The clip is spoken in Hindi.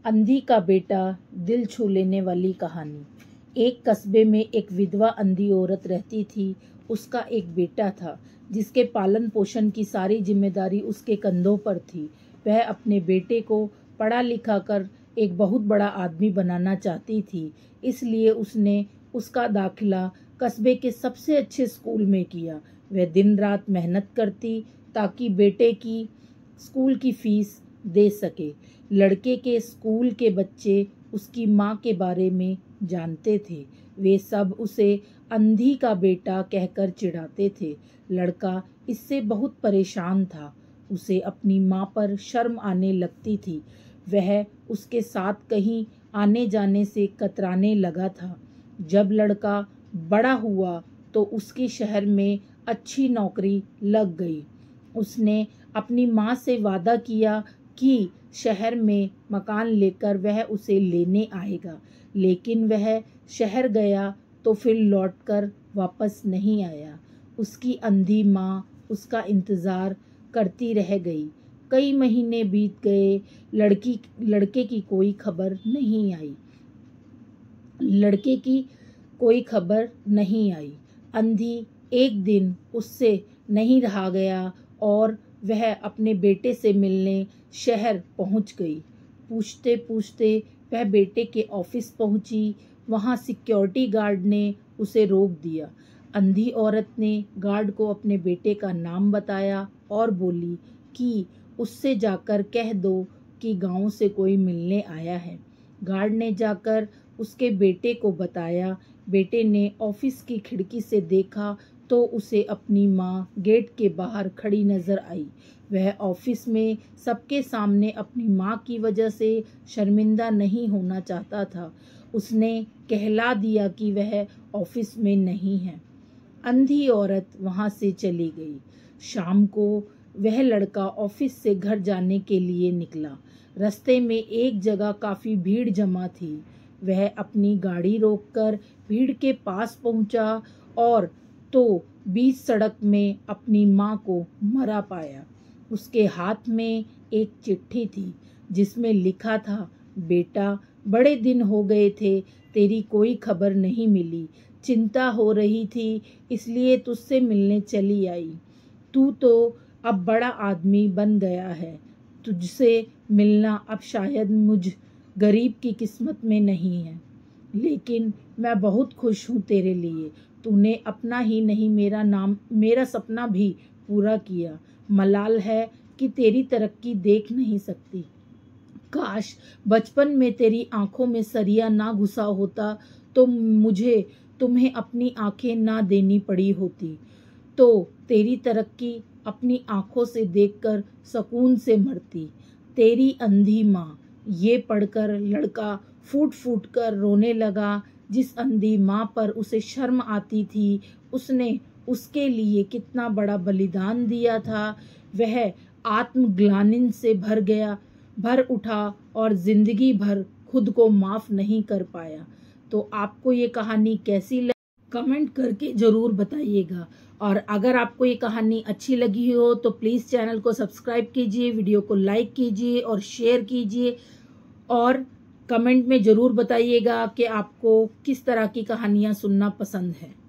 अंधी का बेटा, दिल छू लेने वाली कहानी। एक कस्बे में एक विधवा अंधी औरत रहती थी। उसका एक बेटा था जिसके पालन पोषण की सारी जिम्मेदारी उसके कंधों पर थी। वह अपने बेटे को पढ़ा लिखा कर एक बहुत बड़ा आदमी बनाना चाहती थी, इसलिए उसने उसका दाखिला कस्बे के सबसे अच्छे स्कूल में किया। वह दिन रात मेहनत करती ताकि बेटे की स्कूल की फीस दे सके। लड़के के स्कूल के बच्चे उसकी माँ के बारे में जानते थे। वे सब उसे अंधी का बेटा कहकर चिढ़ाते थे। लड़का इससे बहुत परेशान था। उसे अपनी माँ पर शर्म आने लगती थी। वह उसके साथ कहीं आने जाने से कतराने लगा था। जब लड़का बड़ा हुआ तो उसके शहर में अच्छी नौकरी लग गई। उसने अपनी माँ से वादा किया कि शहर में मकान लेकर वह उसे लेने आएगा, लेकिन वह शहर गया तो फिर लौटकर वापस नहीं आया। उसकी अंधी माँ उसका इंतज़ार करती रह गई। कई महीने बीत गए, लड़के की कोई खबर नहीं आई। अंधी एक दिन उससे नहीं रहा गया और वह अपने बेटे से मिलने शहर पहुंच गई। पूछते पूछते वह बेटे के ऑफिस पहुंची। वहां सिक्योरिटी गार्ड ने उसे रोक दिया। अंधी औरत ने गार्ड को अपने बेटे का नाम बताया और बोली कि उससे जाकर कह दो कि गांव से कोई मिलने आया है। गार्ड ने जाकर उसके बेटे को बताया। बेटे ने ऑफिस की खिड़की से देखा तो उसे अपनी माँ गेट के बाहर खड़ी नजर आई। वह ऑफिस में सबके सामने अपनी माँ की वजह से शर्मिंदा नहीं होना चाहता था। उसने कहला दिया कि वह ऑफिस में नहीं है। अंधी औरत वहां से चली गई। शाम को वह लड़का ऑफिस से घर जाने के लिए निकला। रास्ते में एक जगह काफी भीड़ जमा थी। वह अपनी गाड़ी रोककर भीड़ के पास पहुंचा और तो बीच सड़क में अपनी माँ को मरा पाया। उसके हाथ में एक चिट्ठी थी जिसमें लिखा था, बेटा, बड़े दिन हो गए थे, तेरी कोई खबर नहीं मिली। चिंता हो रही थी इसलिए तुझसे मिलने चली आई। तू तो अब बड़ा आदमी बन गया है। तुझसे मिलना अब शायद मुझ गरीब की किस्मत में नहीं है, लेकिन मैं बहुत खुश हूँ तेरे लिए। तूने अपना ही नहीं मेरा सपना भी पूरा किया। मलाल है कि तेरी तरक्की देख नहीं सकती। काश बचपन में तेरी आंखों में सरिया ना घुसा होता तो मुझे तुम्हें अपनी आंखें ना देनी पड़ी होती, तो तेरी तरक्की अपनी आंखों से देखकर सुकून से मरती। तेरी अंधी माँ। ये पढ़कर लड़का फूट फूट कर रोने लगा। जिस अंधी माँ पर उसे शर्म आती थी, उसने उसके लिए कितना बड़ा बलिदान दिया था। वह आत्मग्लानि से भर उठा और जिंदगी भर खुद को माफ नहीं कर पाया। तो आपको ये कहानी कैसी लगी कमेंट करके जरूर बताइएगा। और अगर आपको ये कहानी अच्छी लगी हो तो प्लीज़ चैनल को सब्सक्राइब कीजिए, वीडियो को लाइक कीजिए और शेयर कीजिए। और कमेंट में ज़रूर बताइएगा कि आपको किस तरह की कहानियाँ सुनना पसंद है।